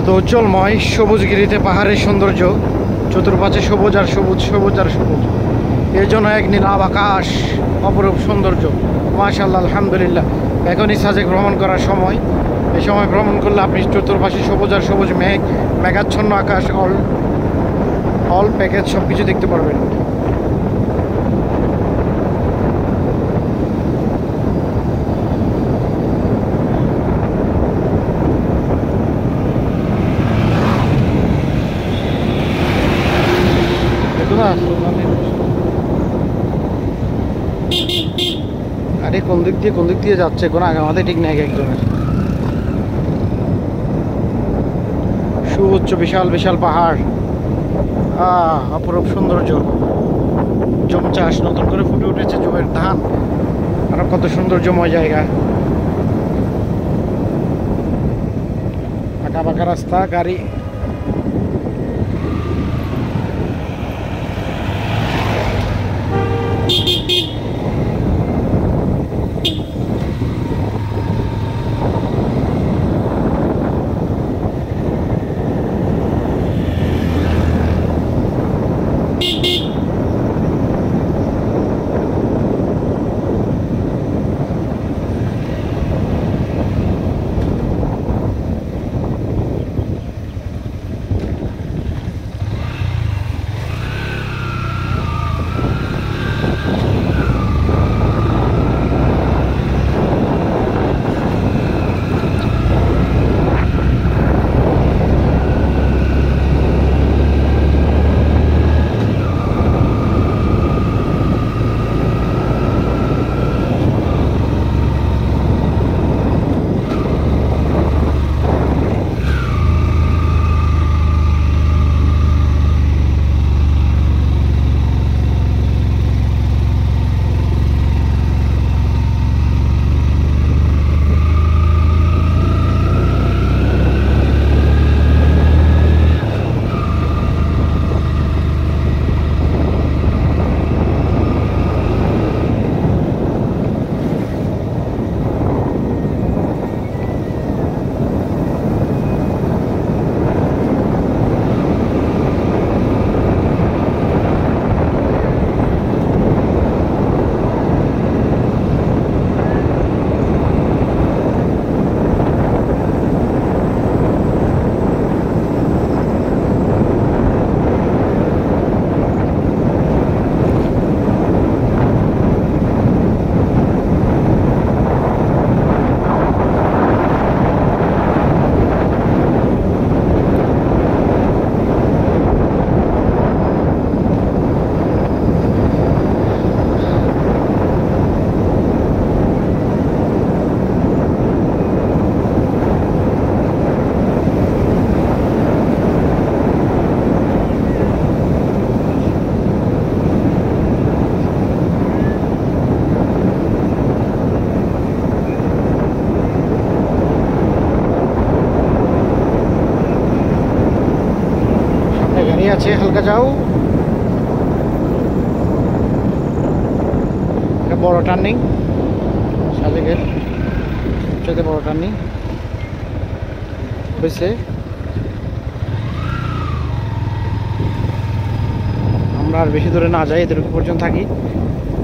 দৌজ্জ্বলময় সবুজগিরিতে পাহাড়ের সৌন্দর্য, চতুর্পাশে সবুজ আর সবুজ, সবুজ আর সবুজ, এর জন্য এক নীলাভ আকাশ, অপরূপ সৌন্দর্য। মাশাআল্লাহ, আলহামদুলিল্লাহ। এখনই সাজেক ভ্রমণ করার সময়। এই সময় ভ্রমণ করলে আপনি চতুর্পাশে সবুজ আর সবুজ, মেঘাচ্ছন্ন আকাশ, অল প্যাকেজ সব কিছু দেখতে পারবেন। আরে কোন দিক দিয়ে যাচ্ছে কোনো আগামাতে ঠিক নাই একজনের। সুউচ্চ বিশাল বিশাল পাহাড়, অপরূপ সৌন্দর্য। জম চাষ নতুন করে ফুটে উঠেছে, জমের ধান, আরো কত সৌন্দর্যময় জায়গা। আঁকা বাঁকা রাস্তা, গাড়ি। আছে হালকা যাও, বড় টার্নিং, সাজেকের সবচেয়ে বড় টার্নিং হয়েছে। আমরা আর বেশি দূরে না যাই, এদের পর্যন্ত থাকি।